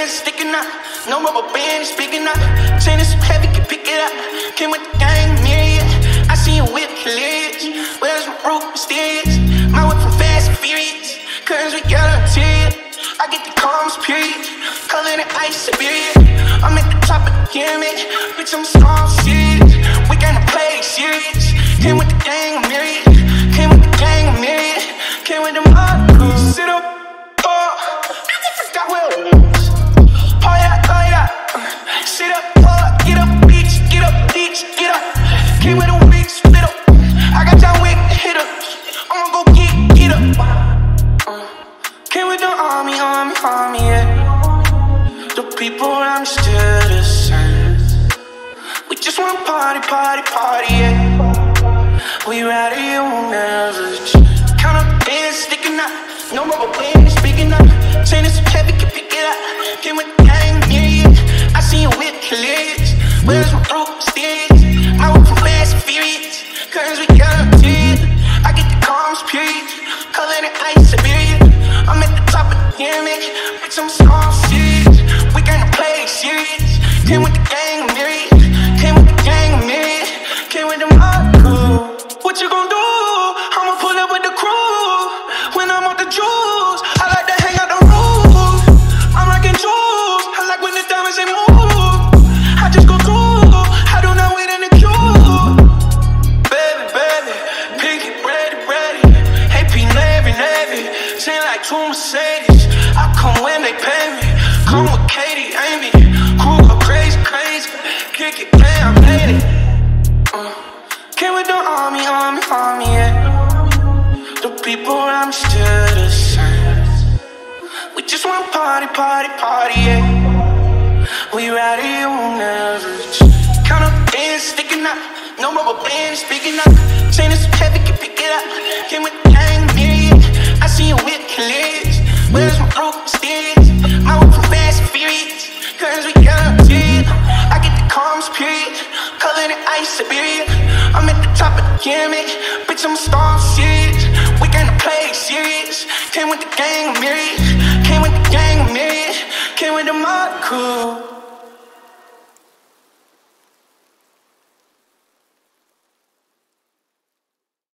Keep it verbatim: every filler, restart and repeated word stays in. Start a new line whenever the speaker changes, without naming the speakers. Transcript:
bands sticking out, no rubber band speaking out. Chain is so heavy, can pick it up. Came with the gang, myriad. I see you whip hilarious. Where's my root mysterious? My whip from Fast and Furious. Curtains with yellow interior. I get the calms, period. Color the ice, Siberia. I'm at the top of the pyramid. Bitch, I'm strong, serious. We gonna play serious. Came with the gang, myriad. Came with the gang, myriad. Came with them all crews. Sit up, oh, got wheels. Pull it out, pull it out. Sit up, oh, get up, bitch, get up, bitch, get up. Came with a wig, split up. I got John Wick, hit up. I'ma go get, get up. Uh, came with the army, army, army, yeah. The people around me still the same. We just wanna party, party, party, yeah. We rowdy, you won't never change. Count up bands sticking out, no rubber band speaking up. Chain is so heavy, can pick it up. Came with the gang, myriad. I see you whip hilarious. Where's my root mysterious? My whip from Fast and Furious. Curtains with yellow interior. I get the calms, period. Color the ice, Siberia. I'm at the top of the pyramid. Bitch, I'm strong, serious. We gonna play serious. Came with the gang, myriad. Came with the gang, myriad. Came with them all crew. What you gon' do? I'ma pull up with the crew. When I'm on the juice, I like to hang out the roof. I'm rockin' jewels. I like when the diamonds they move. I just go through. I do not wait in the queue. Baby, baby, pinky, ready, ready. A P Navy, Navy. Chain like two Mercedes. I come when they pay me. Come with Katie, Amy. Crew go crazy, crazy. Kick it, play, I made it. Uh, came with the army, army, army, yeah. The people around me still the same. We just wanna party, party, party, yeah. We rowdy, you won't never change. Count up bands sticking out, no rubber band speaking up. Chain is so heavy, can pick it up. Came with the gang, myriad. I see you whip hilarious. Where's my root mysterious? My whip from Fast and Furious. Curtains with yellow interior. I get the calms, period. Color the ice, Siberia. I'm at the top of the pyramid. Bitch, I'm strong, serious. We gonna play serious. Came with the gang, myriad. Came with the gang, myriad. Came with them all crew.